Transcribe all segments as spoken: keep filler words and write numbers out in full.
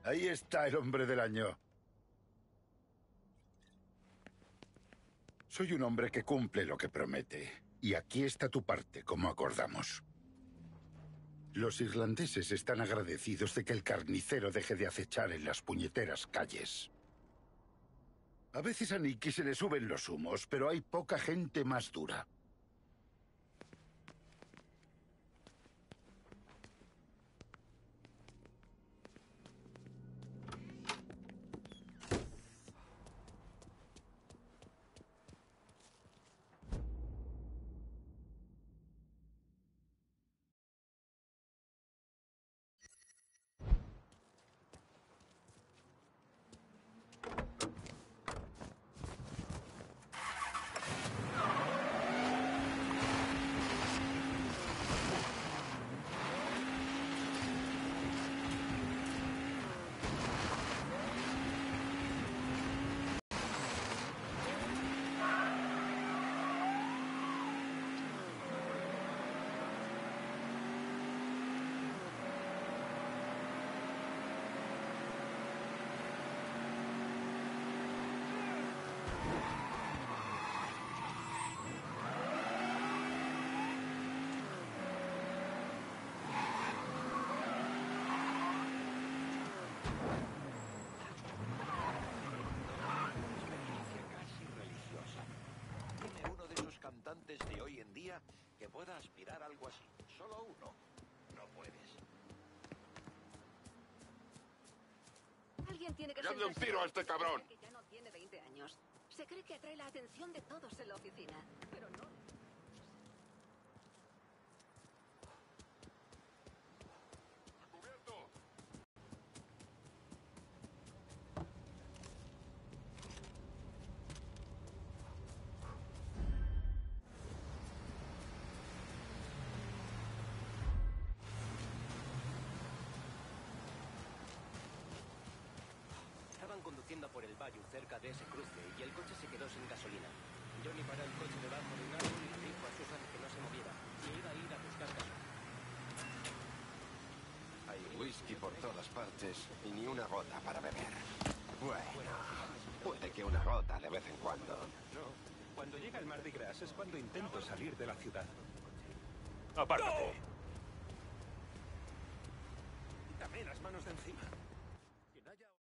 Ahí está el hombre del año. Soy un hombre que cumple lo que promete. Y aquí está tu parte, como acordamos. Los irlandeses están agradecidos de que el carnicero deje de acechar en las puñeteras calles. A veces a Nicky se le suben los humos, pero hay poca gente más dura. Cantantes de hoy en día que pueda aspirar a algo así. Solo uno. No puedes. Alguien tiene que ¡Dadle un sentarse tiro a con- este cabrón! Que ya no tiene veinte años. Se cree que atrae la atención de todos en la oficina, pero no. ¡Cubierto! Estaban conduciendo por el Bayou cerca de ese cruce y el coche se quedó sin gasolina. Johnny paró el coche debajo de un árbol y le dijo a Susan que no se moviera, y iba a ir a buscar gasolina. Hay whisky por todas partes y ni una gota para beber. Bueno, puede que una gota de vez en cuando. No, cuando llega el Mardi Gras es cuando intento salir de la ciudad. ¡Apártate! Quítame las manos de encima. Quien haya...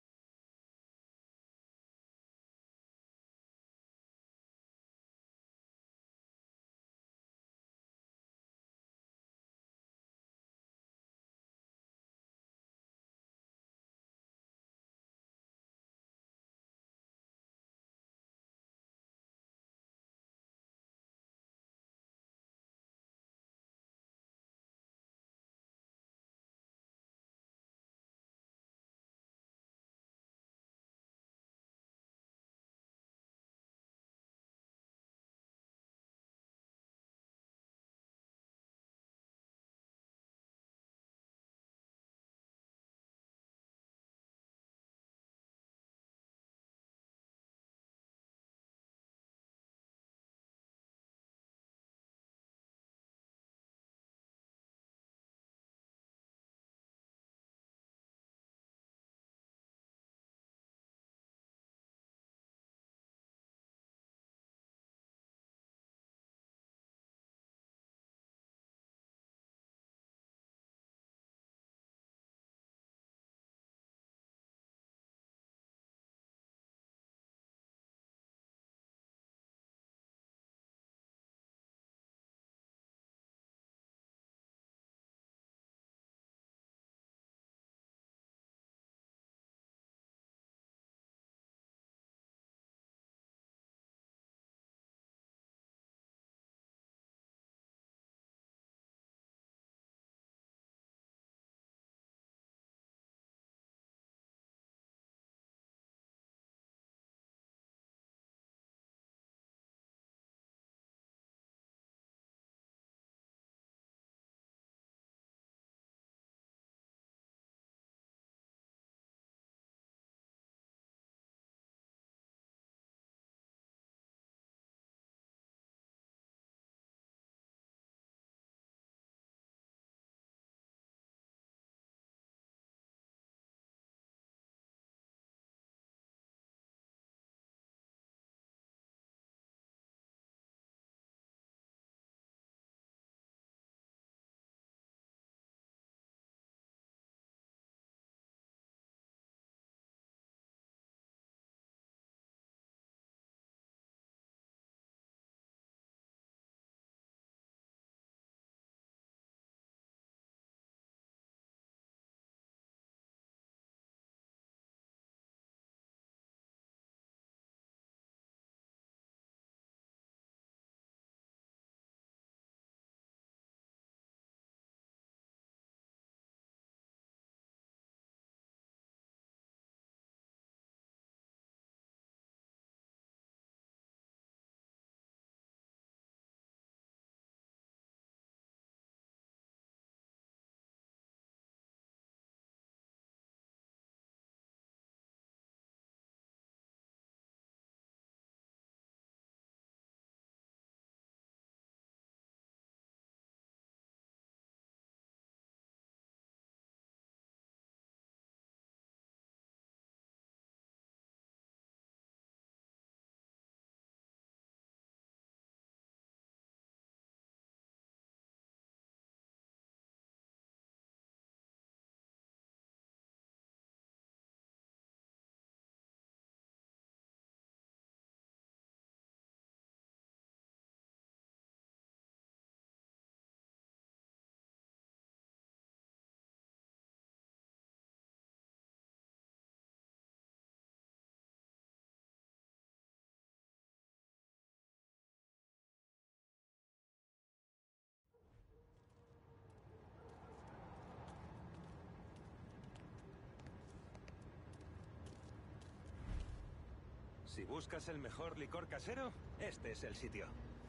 Si buscas el mejor licor casero, este es el sitio.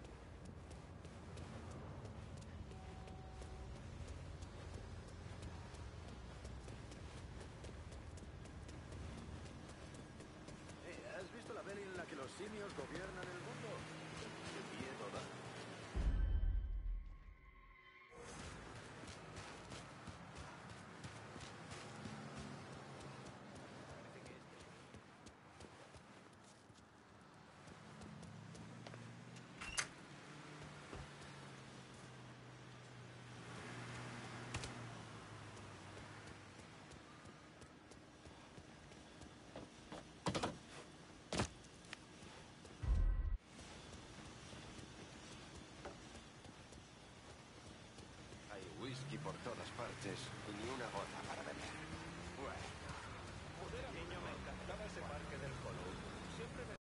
Eh, ¿has visto la peli en la que los simios gobiernan el mundo? ¡Qué miedo da! Hay whisky por todas partes y ni una gota para beber. Bueno, Joder, niño, me encantaba ese parque del Hollow. Siempre me...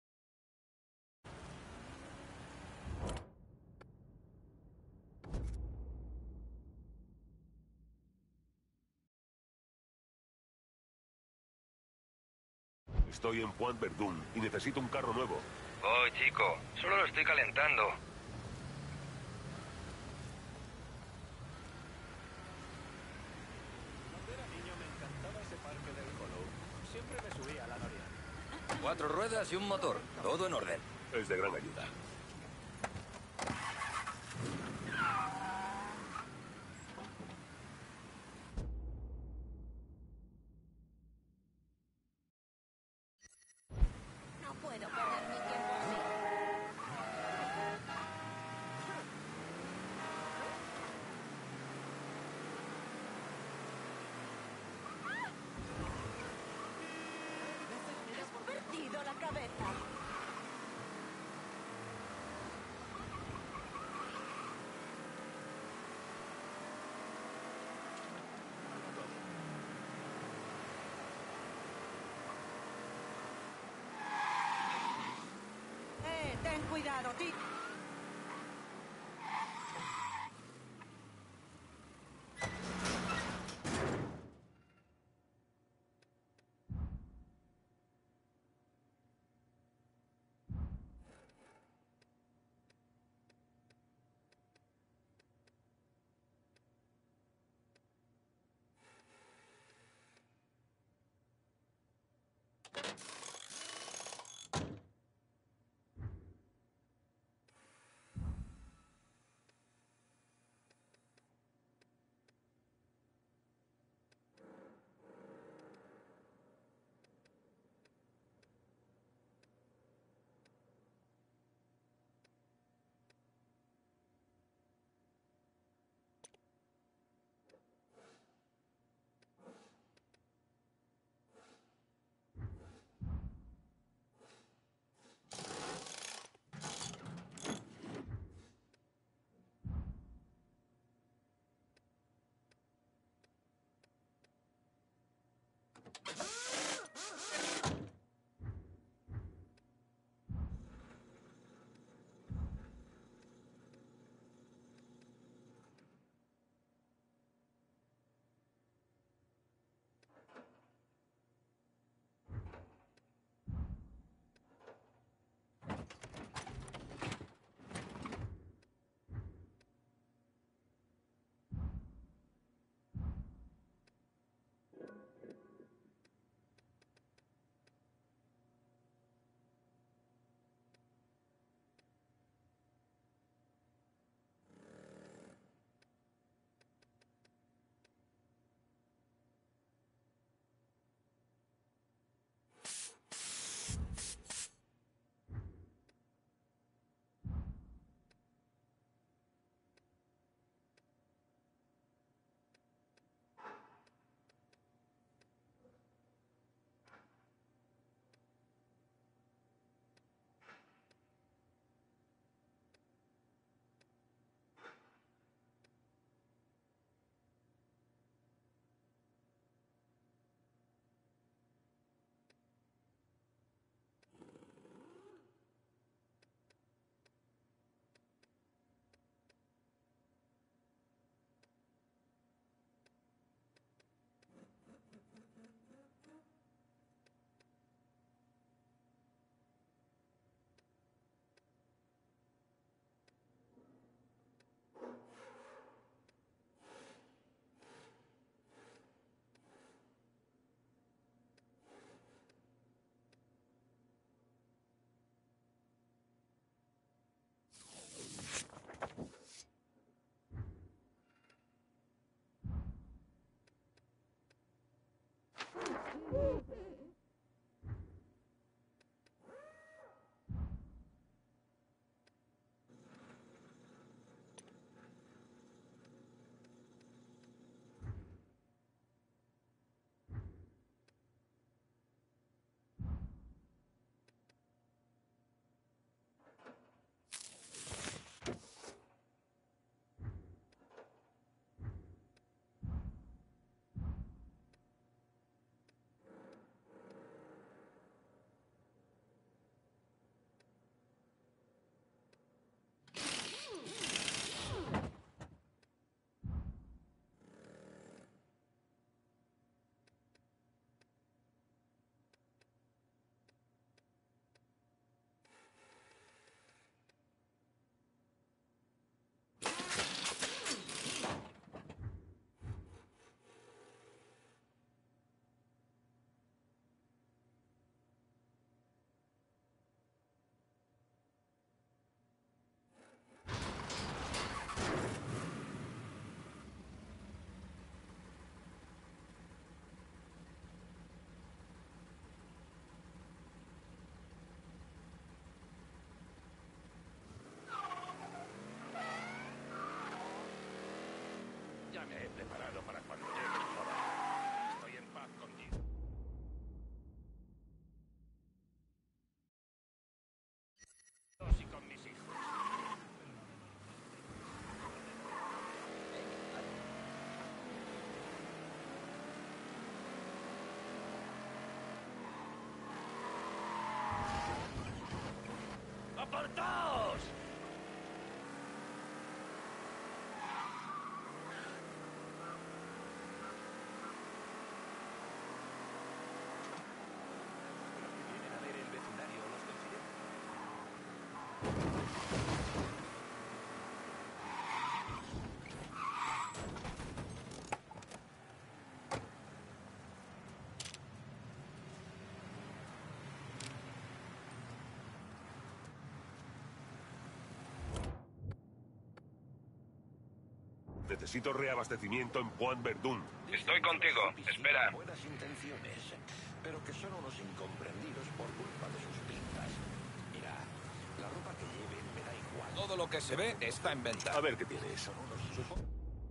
Estoy en Point Verdun y necesito un carro nuevo. Voy, chico. Solo lo estoy calentando. Cuando era niño me encantaba ese parque del Hollow. Siempre me subía a la noria. Cuatro ruedas y un motor. Todo en orden. Es de gran ayuda. No puedo perder mi tiempo así. Has perdido la cabeza. ¡Eh, ten cuidado, tío! Ya me he preparado para cuando llegue el hora. Estoy en paz contigo. Y con mis hijos. ¡Apartaos! Vienen a ver el vecindario, los considero. Necesito reabastecimiento en Point Verdun. Estoy contigo. Espera. Buenas intenciones, pero que son unos incomprendidos por culpa de sus pintas. Mira, la ropa que lleven me da igual. Todo lo que se ve está en venta. A ver qué tienes. Son unos supo-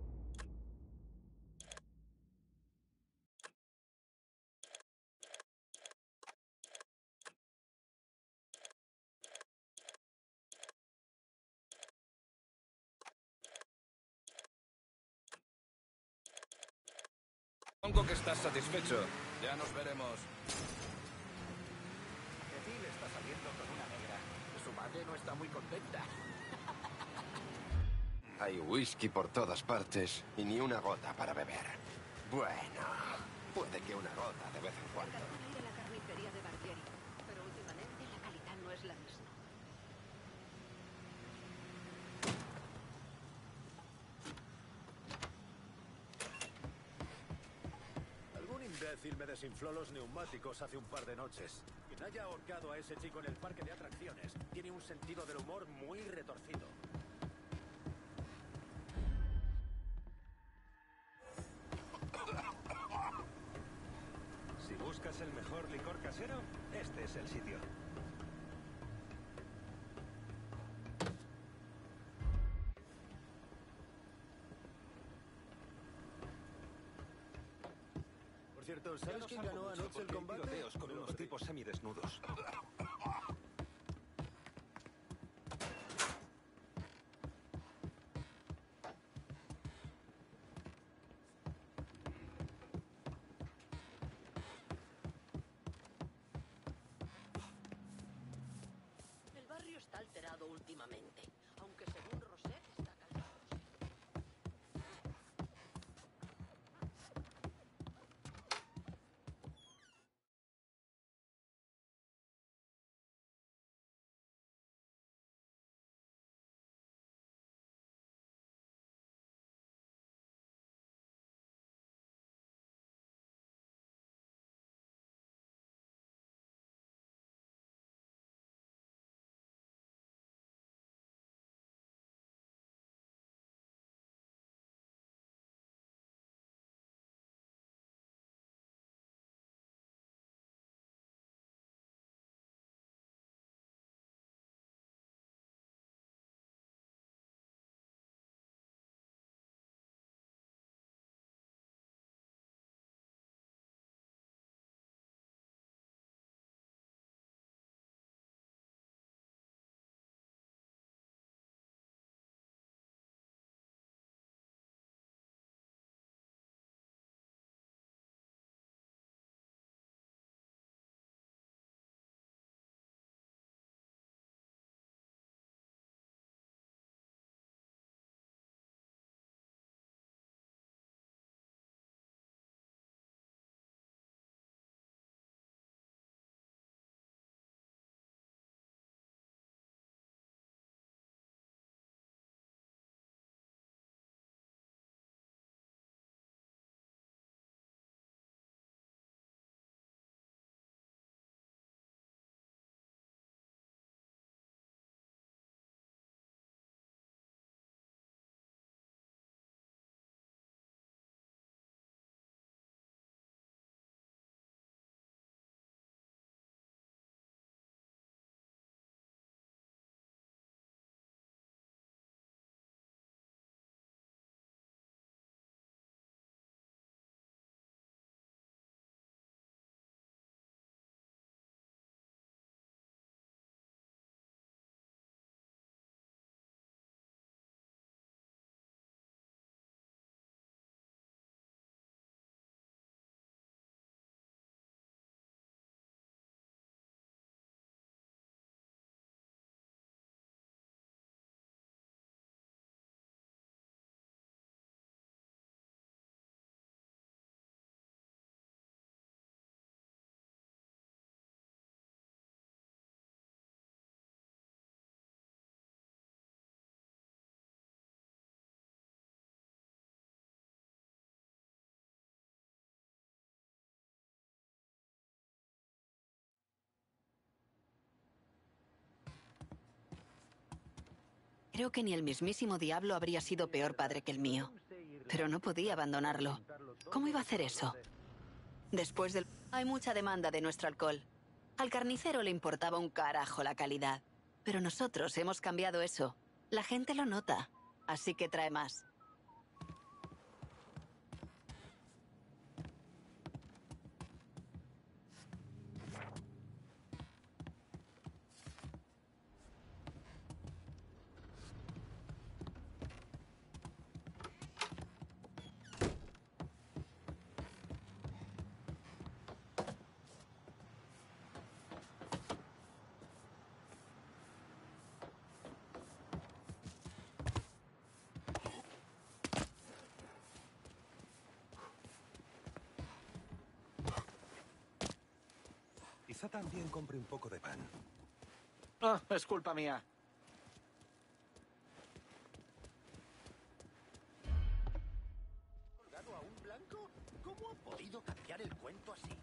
Supongo que estás satisfecho. Ya nos veremos. Ethel está saliendo con una negra. Su madre no está muy contenta. Hay whisky por todas partes y ni una gota para beber. Bueno, puede que una gota de vez en cuando. Encargó ir a la carnicería de Barbieri, pero últimamente la calidad no es la misma. Algún imbécil me desinfló los neumáticos hace un par de noches. Quien haya ahorcado a ese chico en el parque de atracciones tiene un sentido del humor muy retorcido. Si buscas el mejor licor casero, este es el sitio. Por cierto, ¿sabes quién ganó anoche el combate? Tiroteos con unos tipos semidesnudos. El barrio está alterado últimamente, aunque según Creo que ni el mismísimo diablo habría sido peor padre que el mío. Pero no podía abandonarlo. ¿Cómo iba a hacer eso? Después del... Hay mucha demanda de nuestro alcohol. Al carnicero le importaba un carajo la calidad. Pero nosotros hemos cambiado eso. La gente lo nota. Así que trae más. Quizá también compre un poco de pan. Ah, es culpa mía. ¿Colgado a un blanco? ¿Cómo ha podido cambiar el cuento así?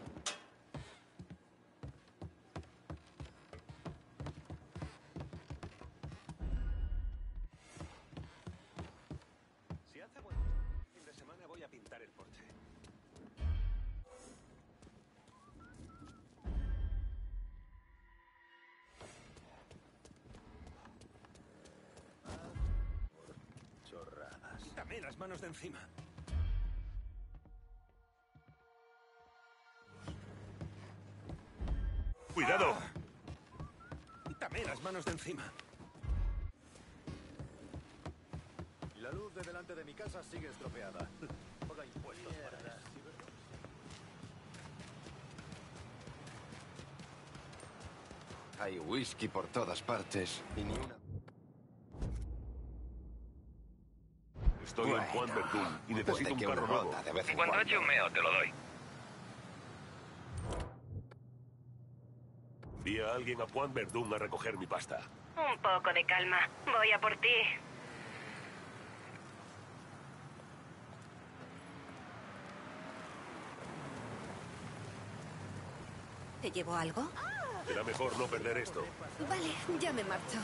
Si hace buen fin de semana voy a pintar el porche. Chorradas. Quítame las manos de encima. ¡Cuidado! Quítame las manos de encima. La luz de delante de mi casa sigue estropeada. Paga impuestos para eso. Hay whisky por todas partes y ni una... Estoy Bueno, en Juan Verdún y necesito puede un que carro una nuevo. gota de vez en Cuando cuando. eche un meo, te lo doy. Vi a alguien a Juan Verdún a recoger mi pasta. Un poco de calma. Voy a por ti. ¿Te llevo algo? Será mejor no perder esto. Vale, ya me marcho.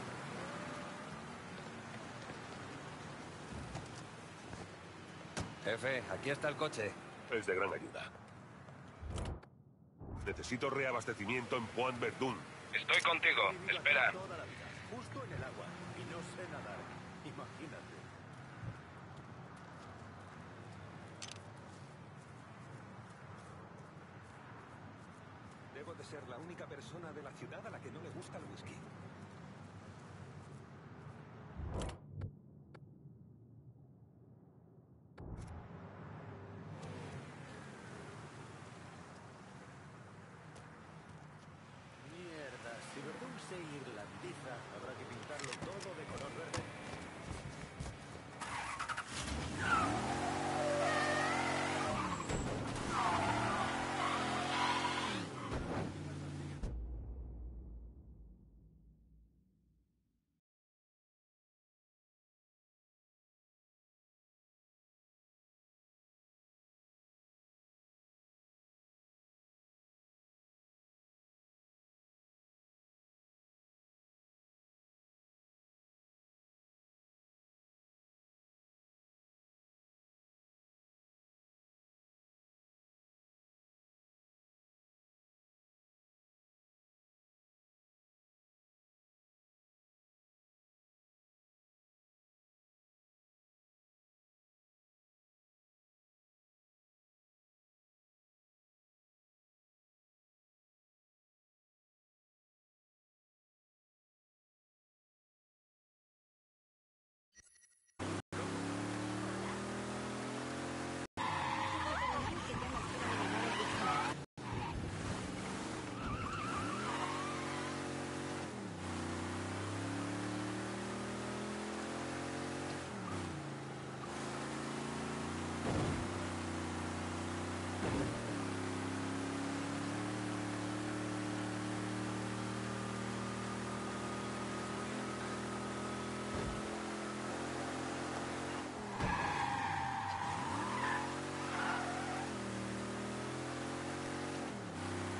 Jefe, aquí está el coche. Es de gran ayuda. Necesito reabastecimiento en Juan Verdún. Estoy contigo. Espera. Toda la vida, justo en el agua. Y no sé nadar. Imagínate. Debo de ser la única persona de la ciudad a la que no le gusta el whisky. Mierda, si Verdún se irlandiza, habrá que pintarlo todo de color verde.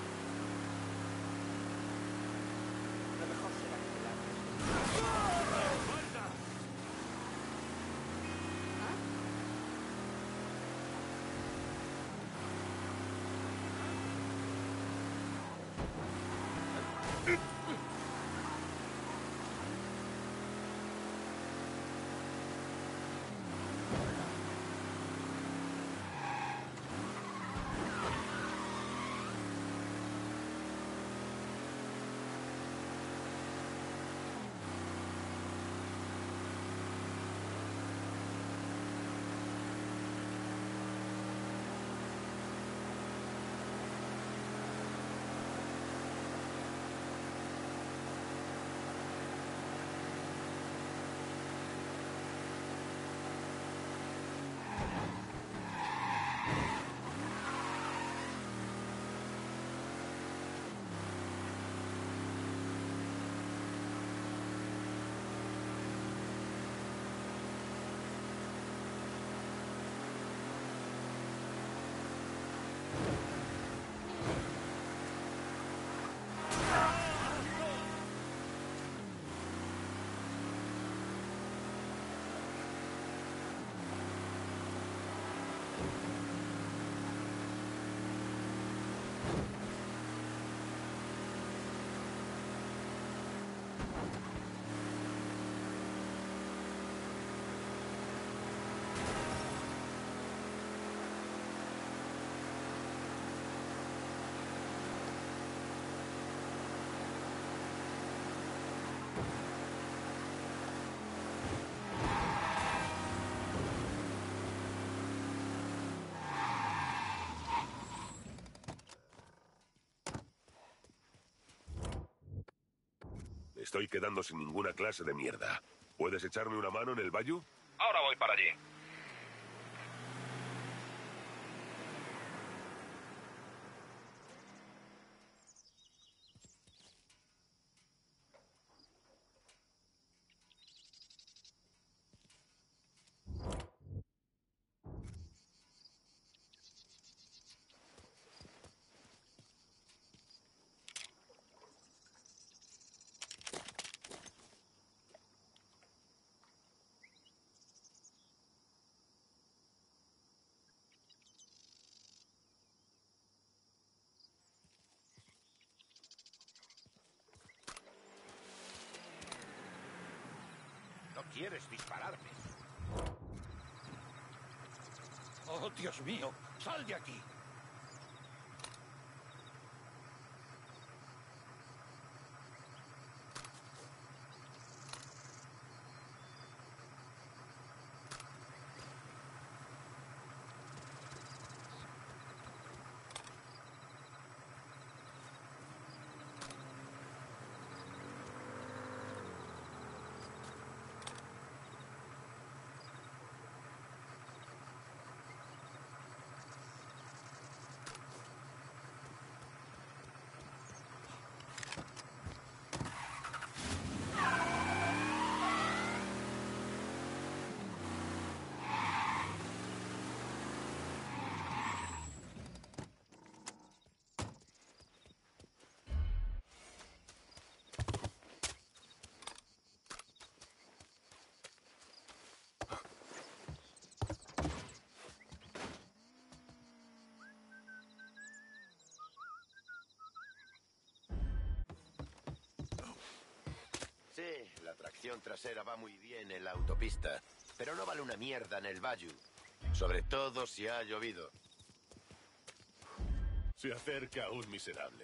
Lo mejor será que te largues. Estoy quedando sin ninguna clase de mierda. ¿Puedes echarme una mano en el Bayou? Ahora voy para allí. No quieres dispararme. ¡Oh, Dios mío! ¡Sal de aquí! Sí, la tracción trasera va muy bien en la autopista, pero no vale una mierda en el Bayou. Sobre todo si ha llovido. Se acerca un miserable.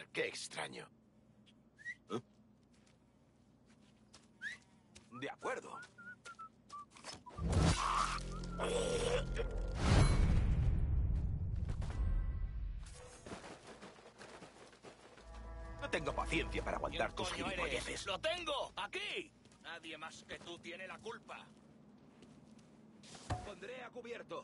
Qué extraño. ¿Eh? De acuerdo. No tengo paciencia para aguantar tus gilipolleces. ¡Lo tengo! ¡Aquí! Nadie más que tú tiene la culpa. Pondré a cubierto.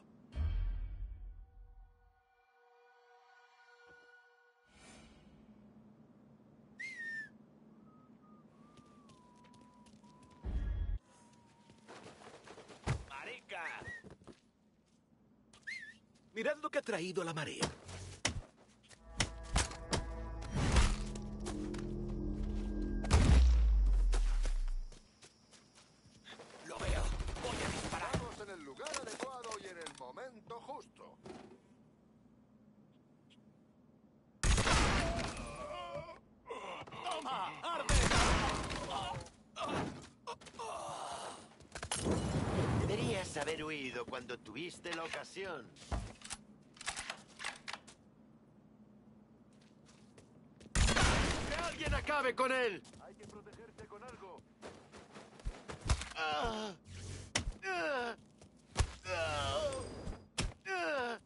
¡Marica! Mirad lo que ha traído la marea. Lo veo. Voy a disparar. Estamos en el lugar adecuado y en el momento justo. ¡Toma! ¡Arde! Deberías haber huido cuando tuviste la ocasión. ¡Que alguien acabe con él! Hay que protegerse con algo. Ah. Ah. Ah. Ah.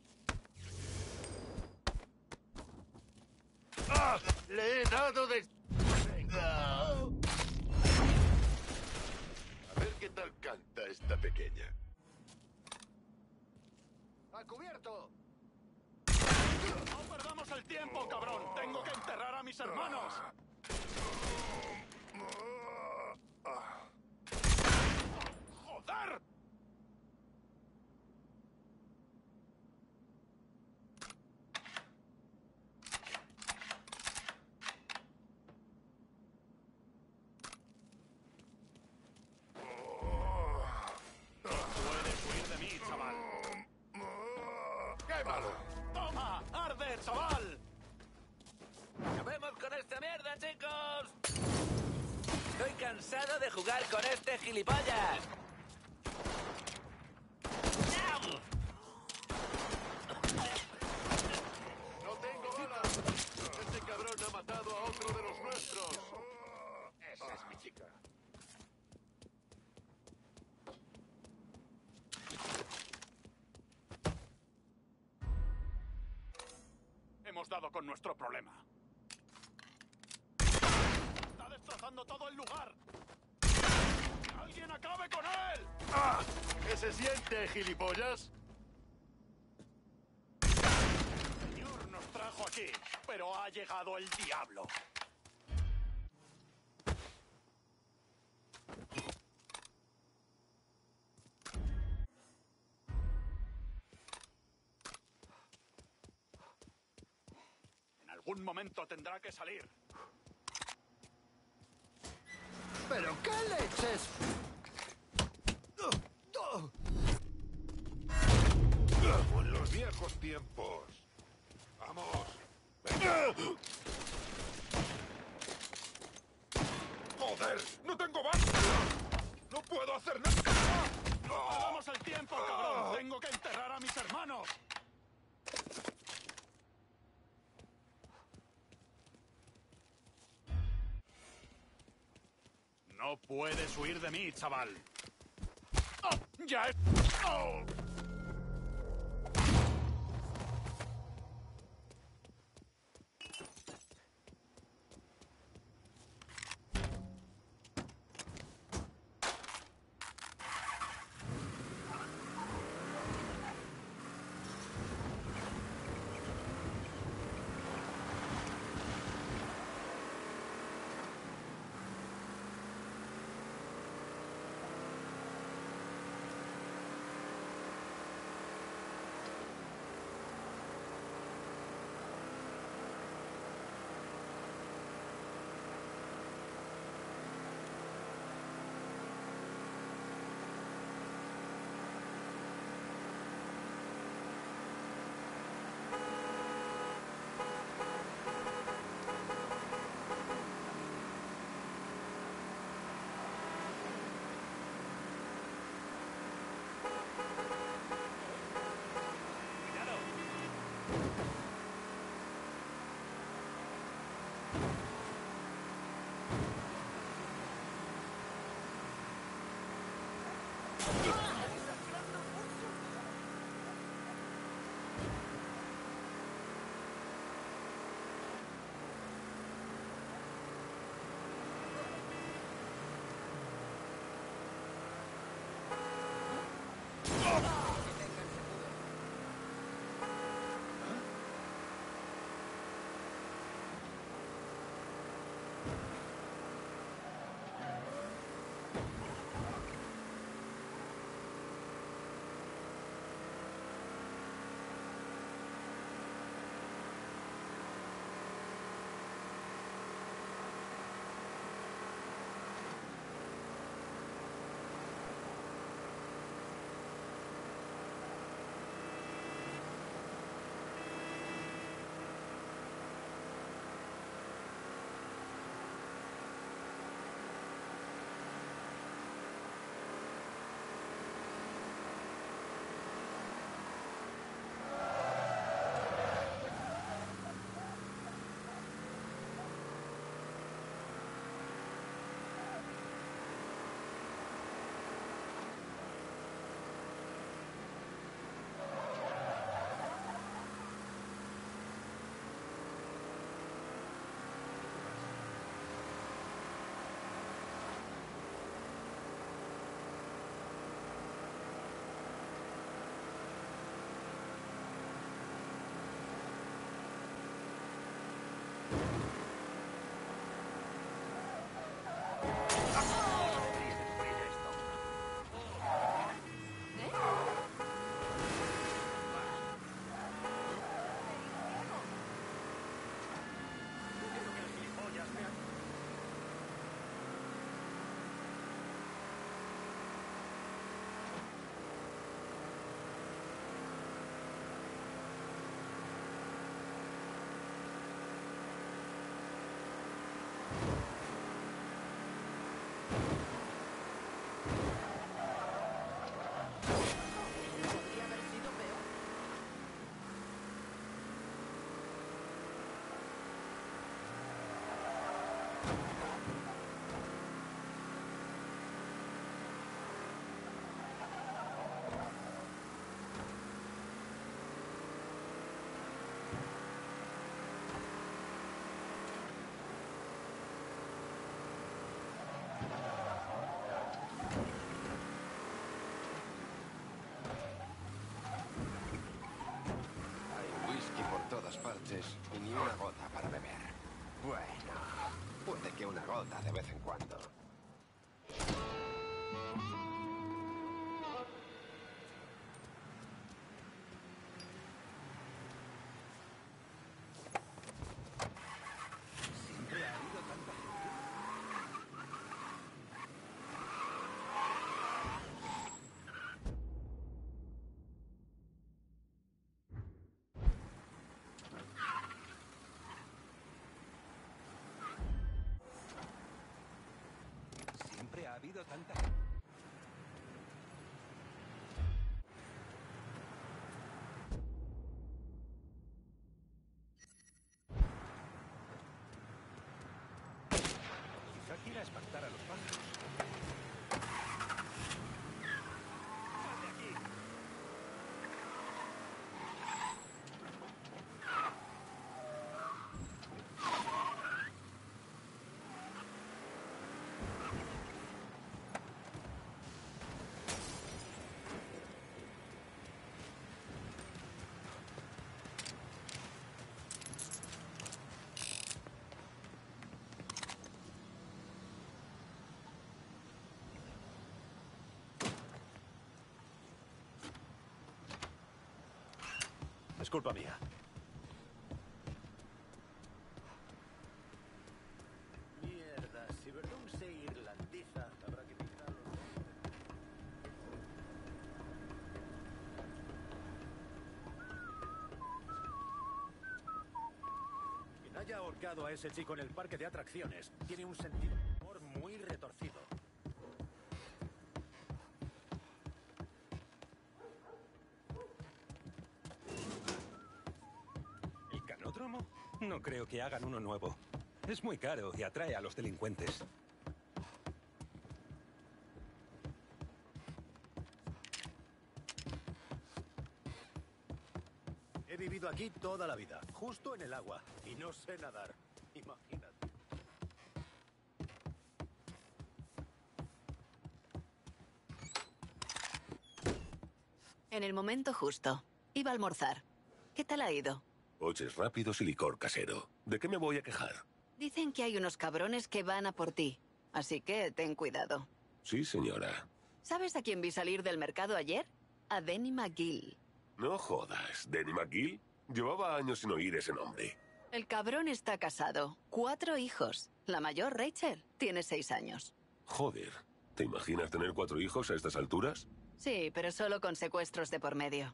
Ah. Le he dado de... Ah. A ver qué tal canta esta pequeña. ¡A cubierto! ¡No perdamos el tiempo, cabrón! ¡Tengo que enterrar a mis hermanos! ¡Joder! Puedes huir de mí, chaval. ¡Qué malo! ¡Toma! ¡Arde, chaval! ¡Acabemos con esta mierda, chicos! Estoy cansado de jugar con este gilipollas. ¡No tengo balas! Este cabrón ha matado a otro de los nuestros. Esa es mi chica. Hemos dado con nuestro problema. ¡Está destrozando todo el lugar! ¡Que alguien acabe con él! ¡Ah! ¿Qué se siente, gilipollas? El señor nos trajo aquí, pero ha llegado el diablo. En algún momento tendrá que salir. ¿Pero qué leches? Como en los viejos tiempos. Vamos. Venga. Joder, no tengo basta. No puedo hacer nada. ¡Perdamos el tiempo, cabrón! ¡Tengo que enterrar a mis hermanos! No puedes huir de mí, chaval. ¡Oh! ¡Ya es... ¡Oh! parches y ni una gota para beber. Bueno, puede que una gota de vez en cuando. Siempre ha habido tanta gente. Siempre ha habido tanta gente. Quizá quiera espantar a los pájaros. ¡Sal de aquí! Es culpa mía. Mierda, si Verdun se irlandiza, habrá que pintarlo. Quien haya ahorcado a ese chico en el parque de atracciones tiene un sentido de humor muy retorcido. ¿Canódromo? No creo que hagan uno nuevo. Es muy caro y atrae a los delincuentes. vivido aquí toda la vida, justo en el agua, y no sé nadar. Imagínate. En el momento justo. Iba a almorzar. ¿Qué tal ha ido? Coches rápidos y licor casero. ¿De qué me voy a quejar? Dicen que hay unos cabrones que van a por ti. Así que ten cuidado. Sí, señora. ¿Sabes a quién vi salir del mercado ayer? A Denny McGill. No jodas. ¿Danny McGill? Llevaba años sin oír ese nombre. El cabrón está casado. Cuatro hijos. La mayor, Rachel, tiene seis años. Joder. ¿Te imaginas tener cuatro hijos a estas alturas? Sí, pero solo con secuestros de por medio.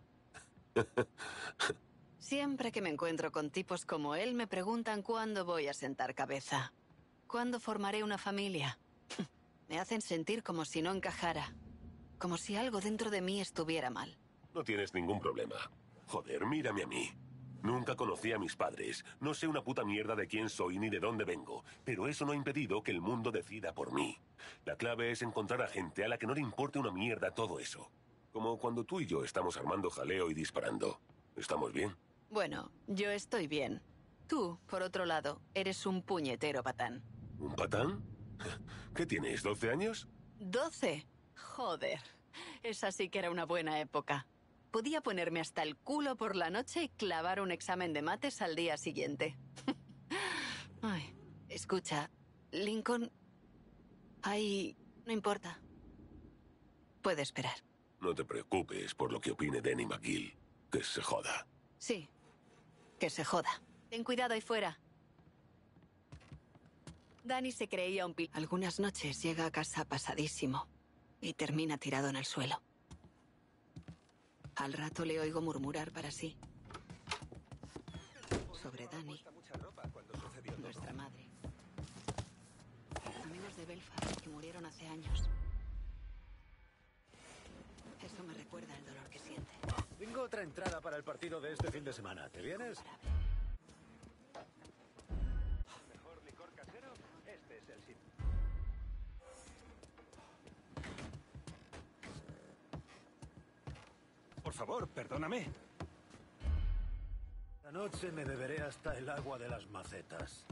Siempre que me encuentro con tipos como él, me preguntan cuándo voy a sentar cabeza. ¿Cuándo formaré una familia? Me hacen sentir como si no encajara. Como si algo dentro de mí estuviera mal. No tienes ningún problema. Joder, mírame a mí. Nunca conocí a mis padres. No sé una puta mierda de quién soy ni de dónde vengo. Pero eso no ha impedido que el mundo decida por mí. La clave es encontrar a gente a la que no le importe una mierda todo eso. Como cuando tú y yo estamos armando jaleo y disparando. ¿Estamos bien? Bueno, yo estoy bien. Tú, por otro lado, eres un puñetero patán. ¿Un patán? ¿Qué tienes, doce años? ¿Doce? Joder. Esa sí que era una buena época. Podía ponerme hasta el culo por la noche y clavar un examen de mates al día siguiente. Ay, escucha, Lincoln... Ay, no importa. Puede esperar. No te preocupes por lo que opine Danny McGill. Que se joda. Sí, que se joda. Ten cuidado ahí fuera. Danny se creía un pil... Algunas noches llega a casa pasadísimo y termina tirado en el suelo. Al rato le oigo murmurar para sí. Sobre Danny, nuestra madre. Amigos de Belfast que murieron hace años. Eso me recuerda el dolor que siente. Tengo otra entrada para el partido de este fin de semana. ¿Te vienes? ¿Mejor licor casero? Este es el sitio. Por favor, perdóname. La noche me beberé hasta el agua de las macetas.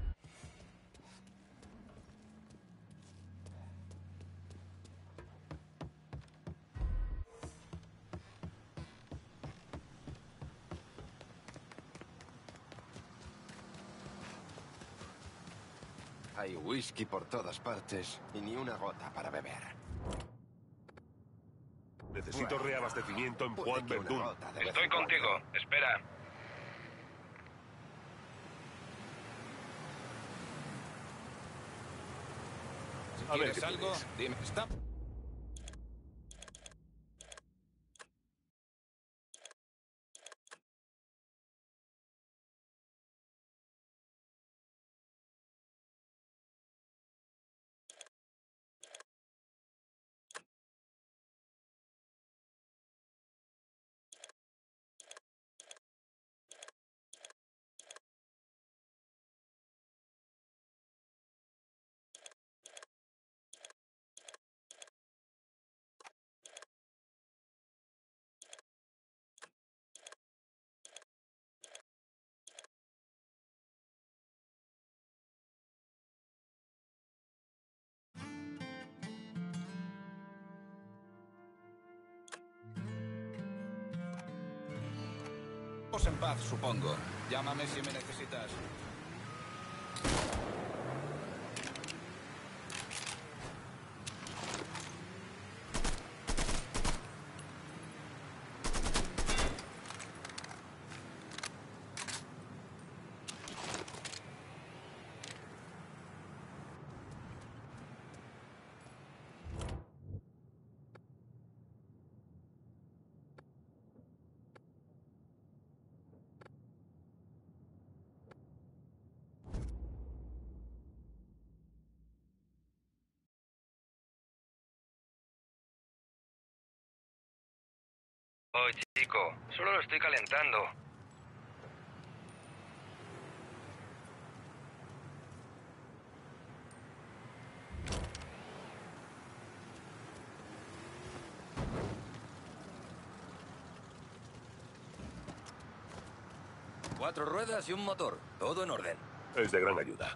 Hay whisky por todas partes y ni una gota para beber. Necesito Bueno, reabastecimiento en puede Juan que una Verdún. gota de vez Estoy en cuando. contigo. Espera. Si A ver quieres qué algo, tienes. dime. Está... Estamos en paz, supongo. Llámame si me necesitas. Oh, chico, solo lo estoy calentando. Cuatro ruedas y un motor. Todo en orden. Es de gran ayuda.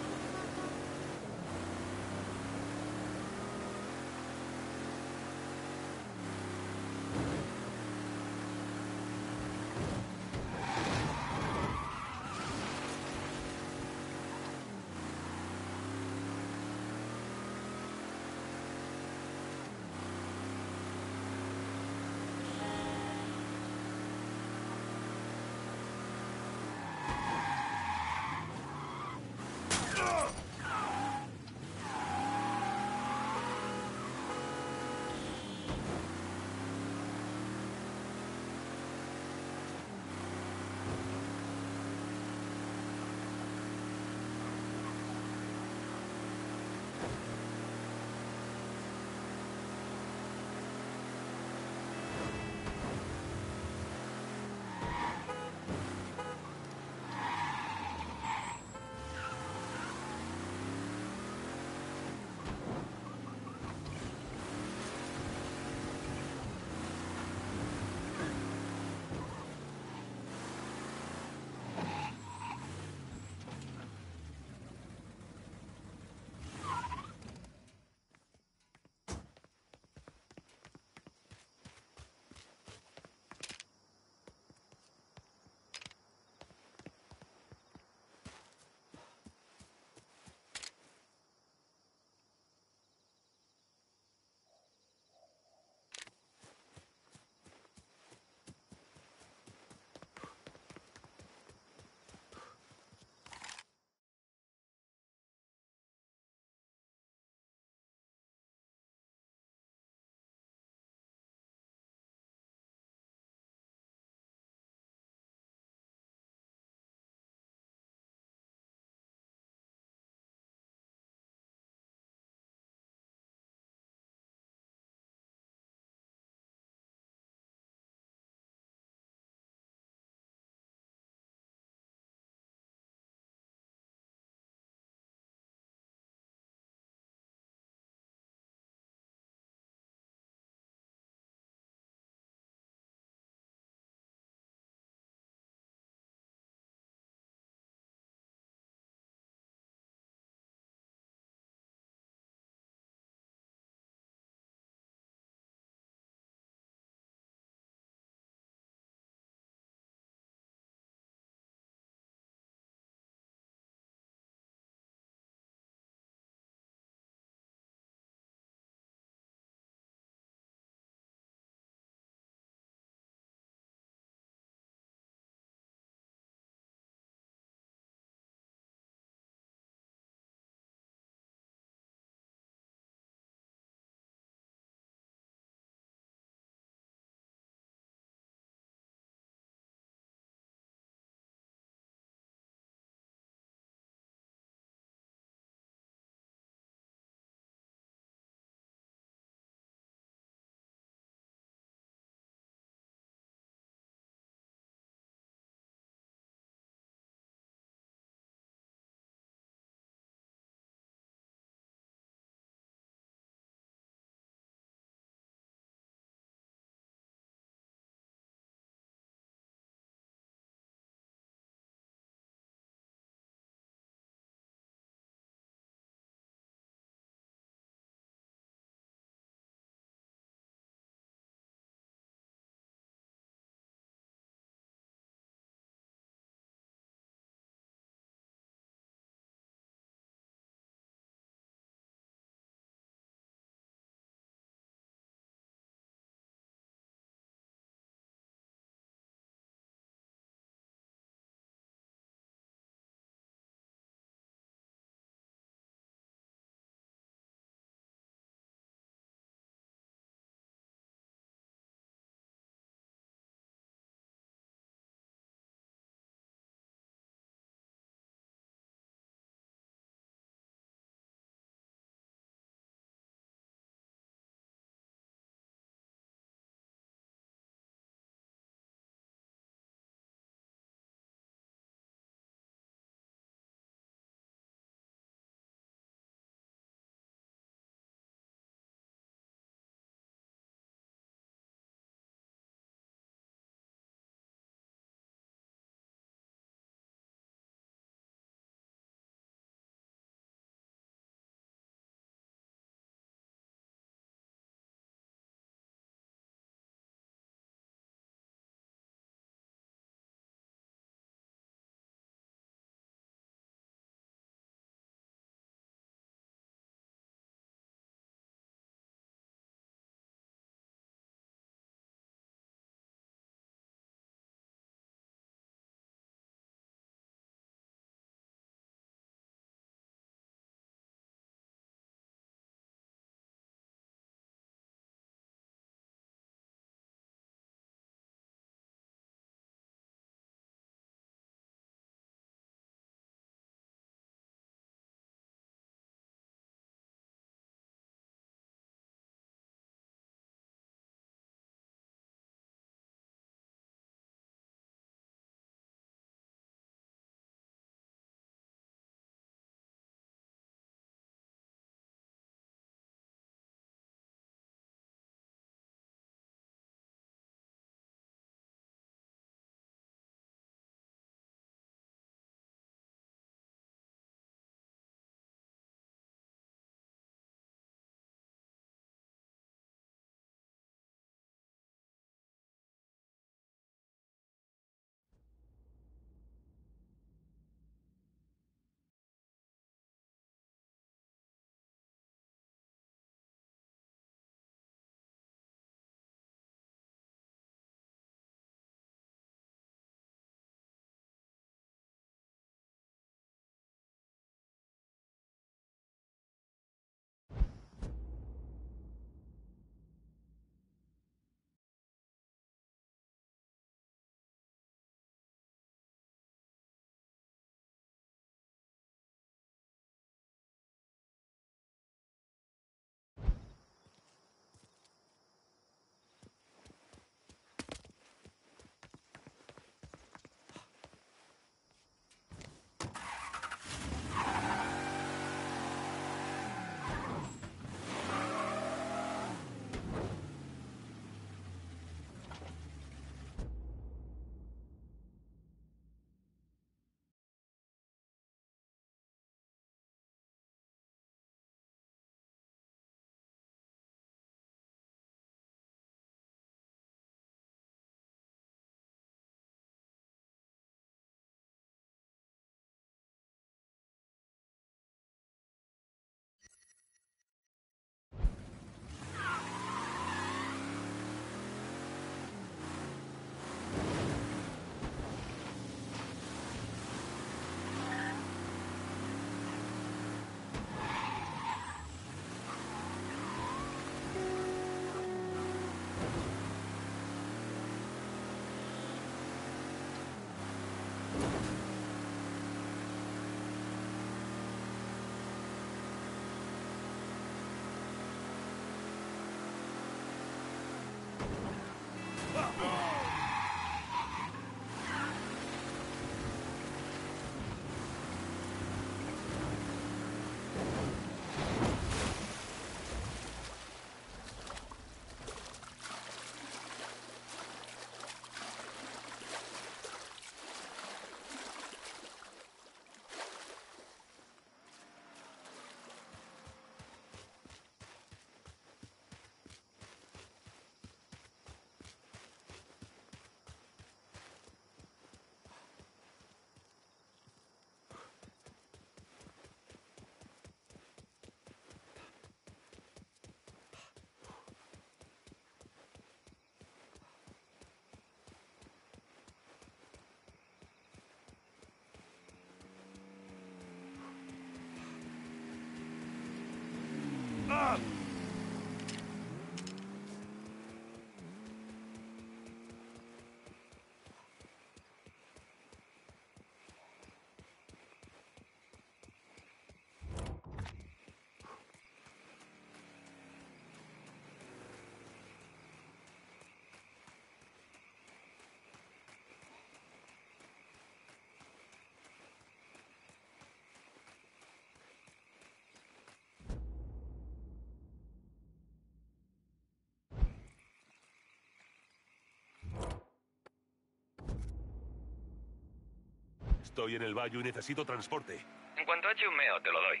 Estoy en el Bayou y necesito transporte. En cuanto eche un meo, te lo doy.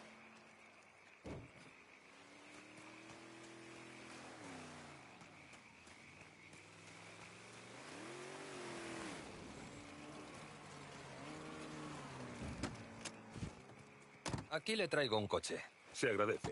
Aquí le traigo un coche. Se agradece.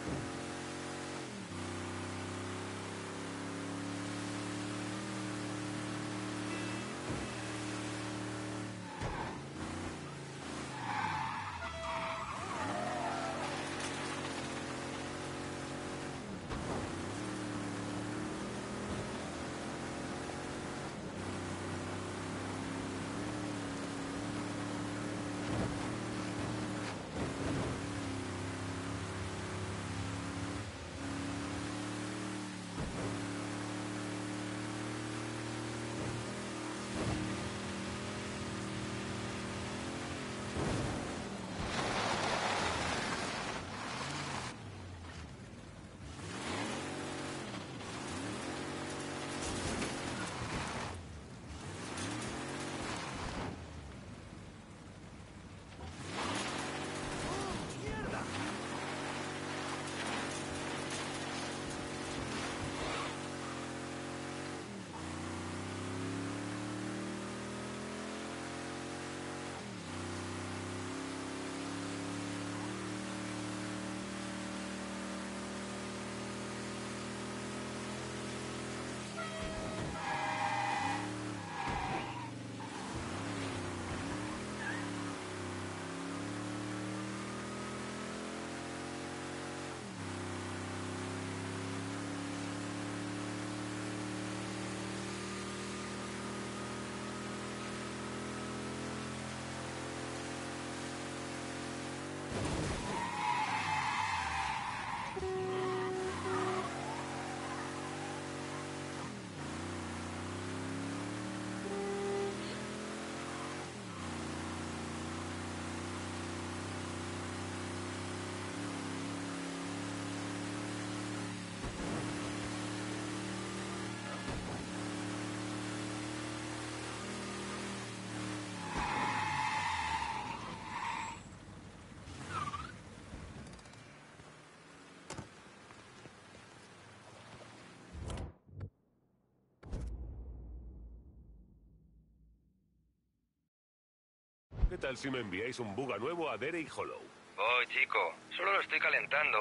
¿Qué tal si me enviáis un buga nuevo a Derek Hollow? Voy, chico. Solo lo estoy calentando.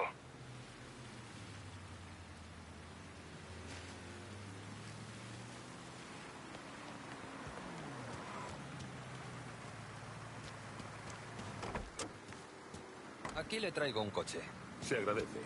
Aquí le traigo un coche. Se agradece.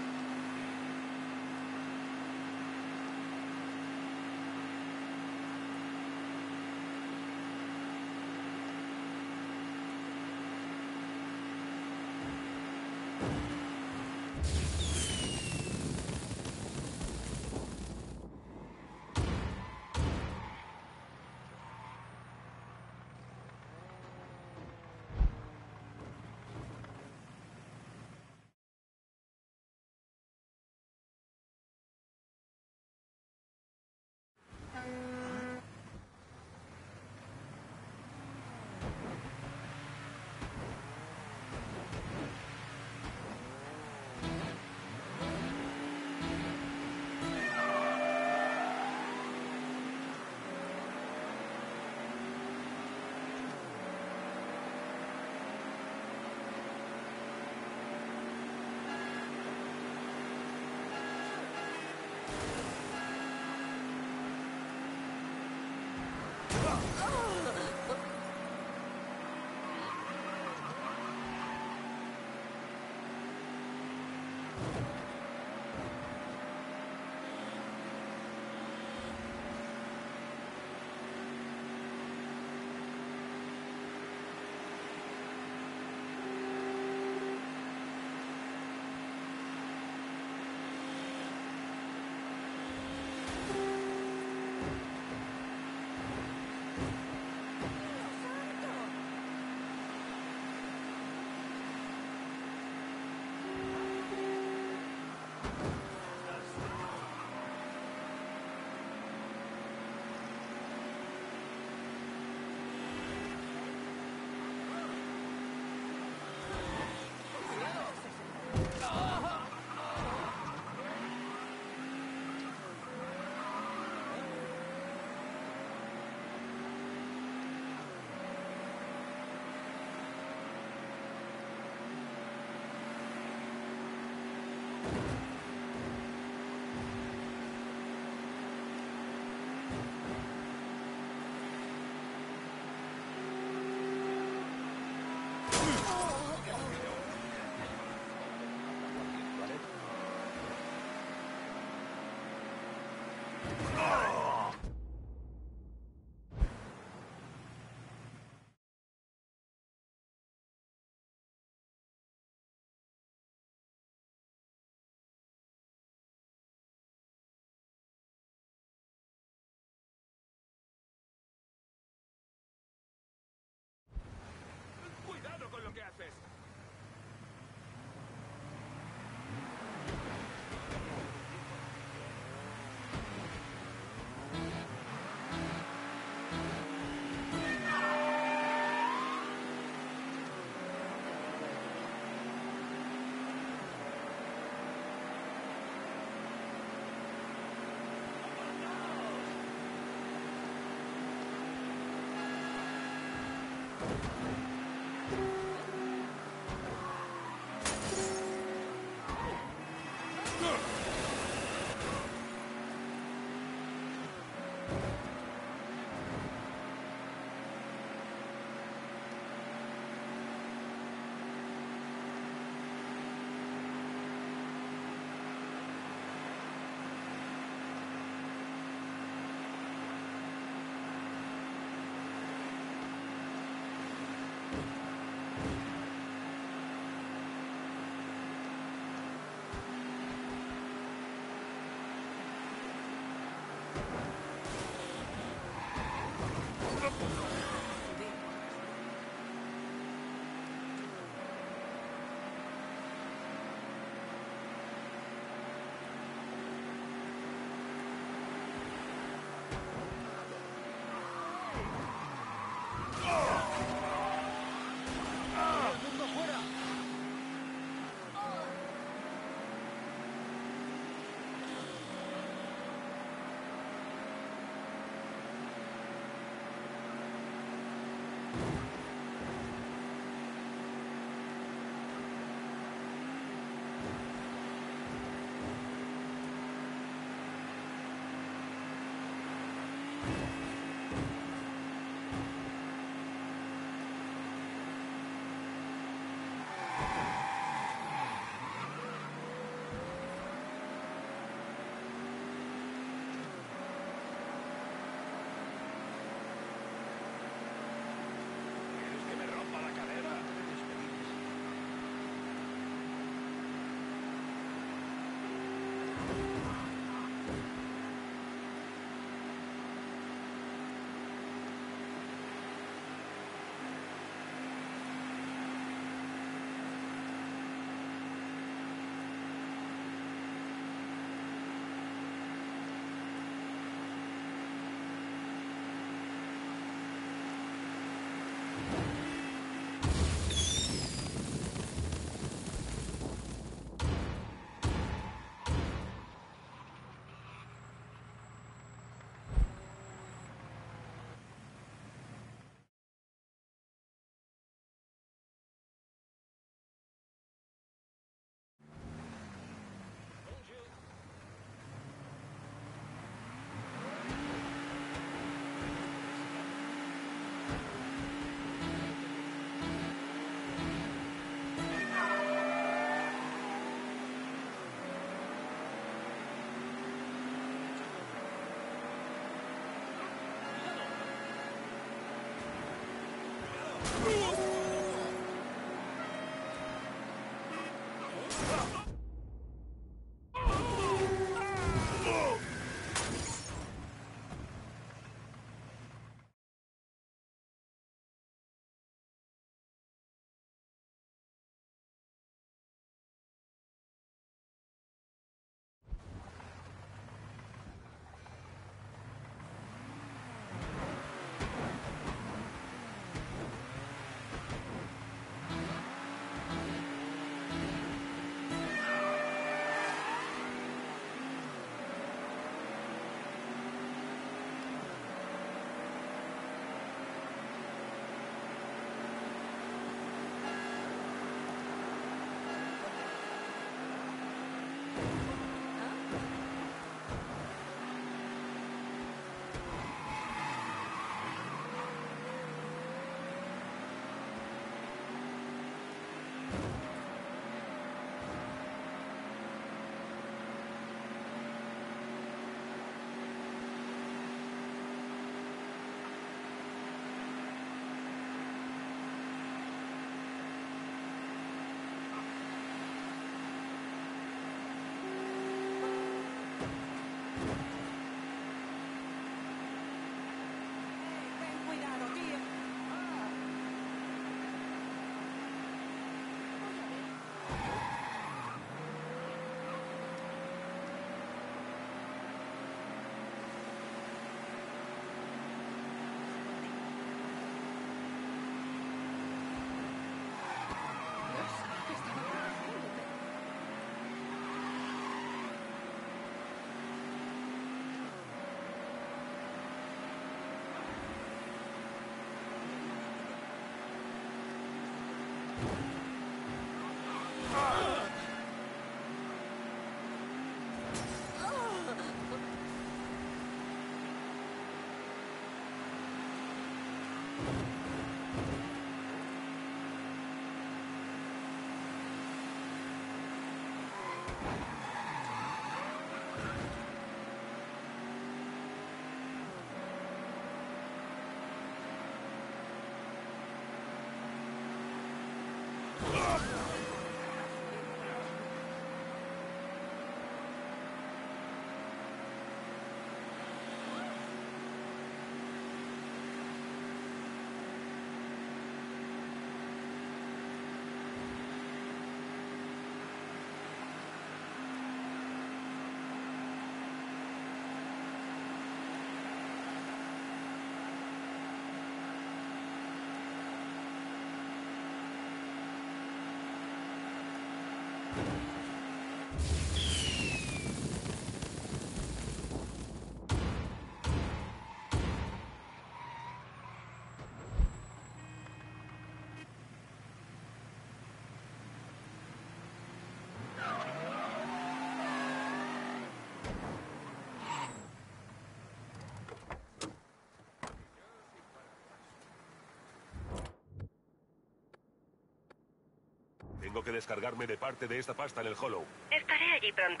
Tengo que descargarme de parte de esta pasta en el Hollow. Estaré allí pronto.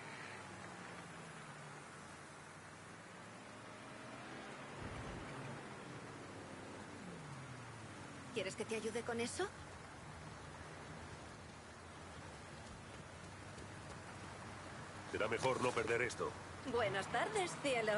¿Quieres que te ayude con eso? Será mejor no perder esto. Buenas tardes, cielo.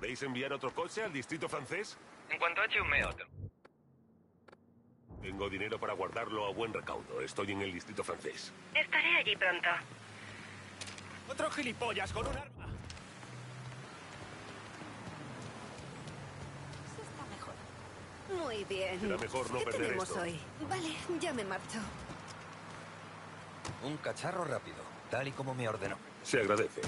¿Podéis enviar otro coche al distrito francés? En cuanto eche un meo. Tengo dinero para guardarlo a buen recaudo. Estoy en el distrito francés. Estaré allí pronto. Otro gilipollas con un arma. Eso está mejor. Muy bien. Será mejor no ¿Qué perder tenemos esto. hoy? Vale, ya me marcho. Un cacharro rápido, tal y como me ordenó. Se agradece.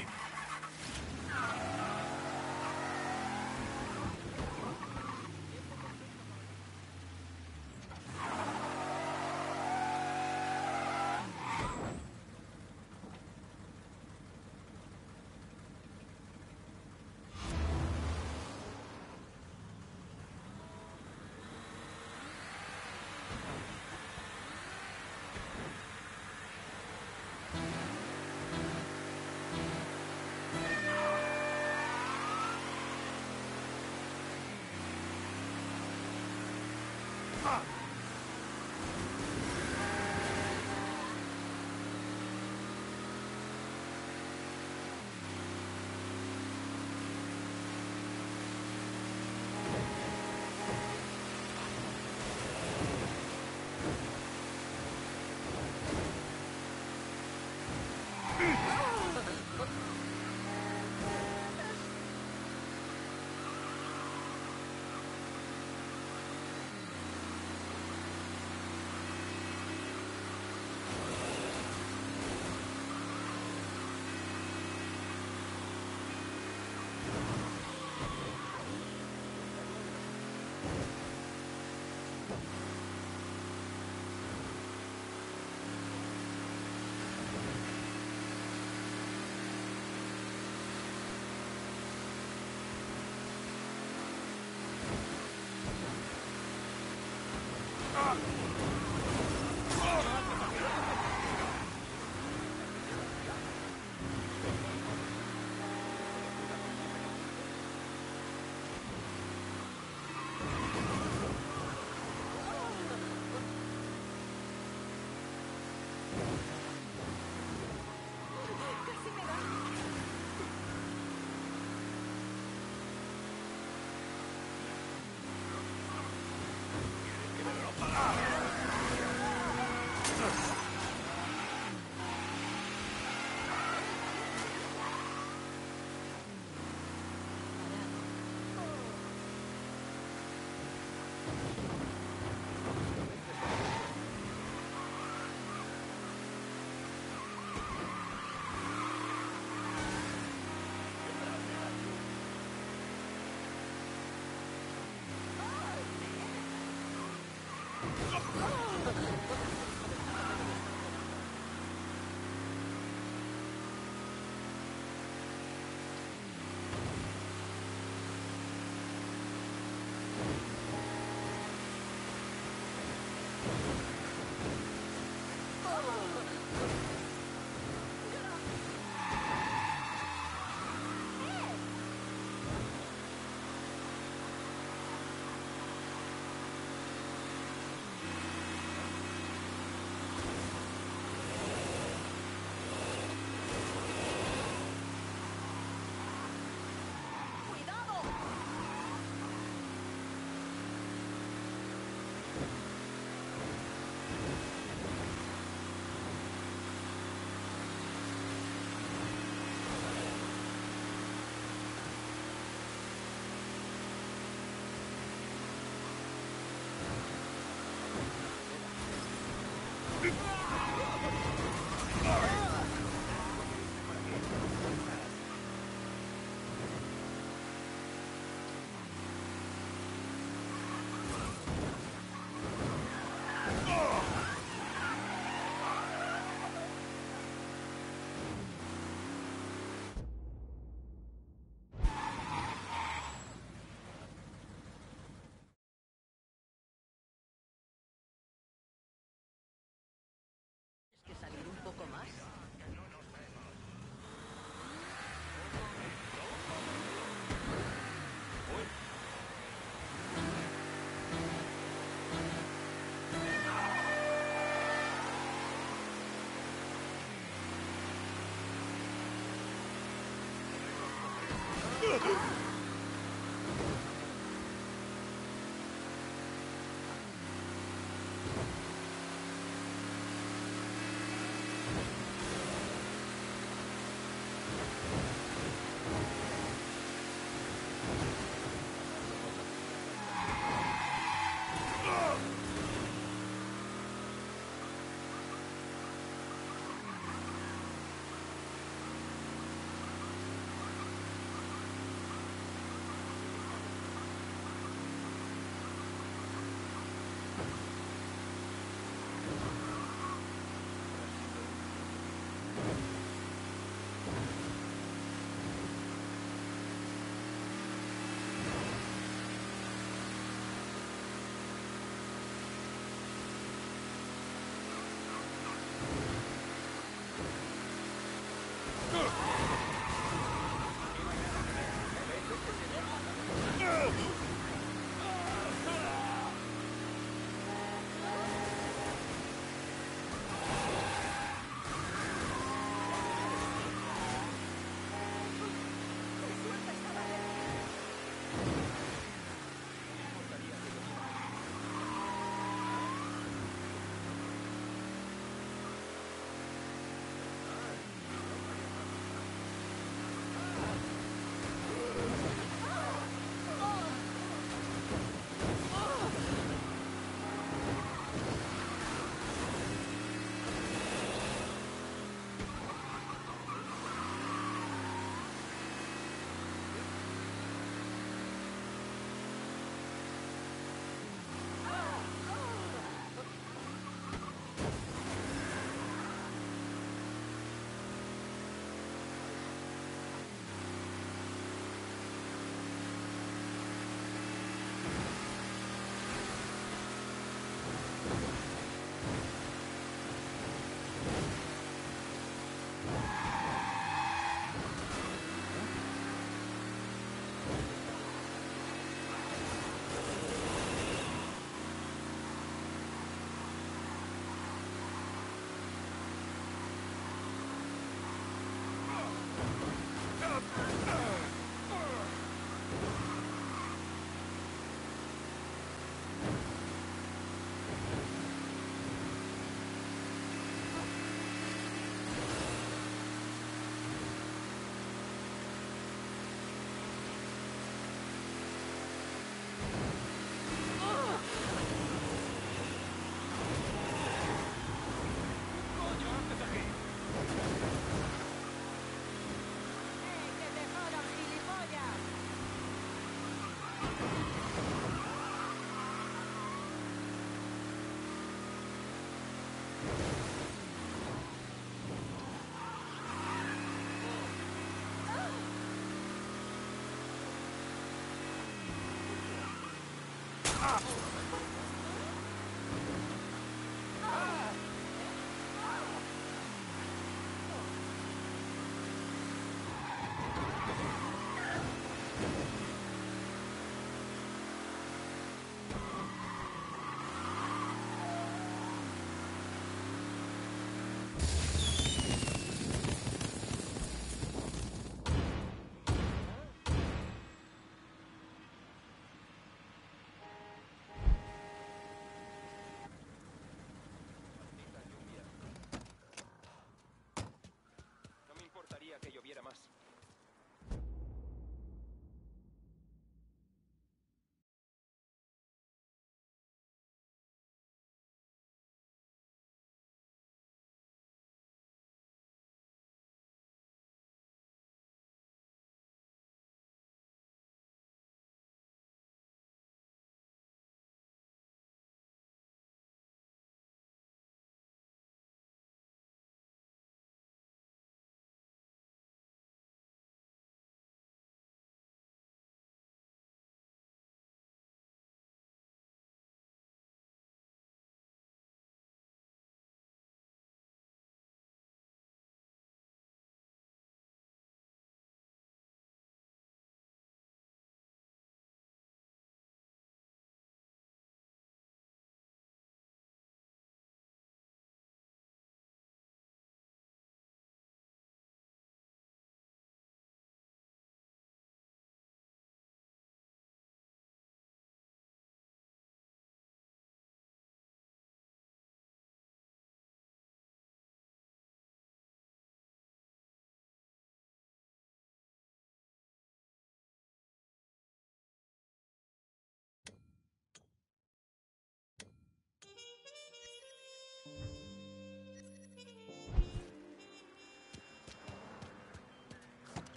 ¡Ah!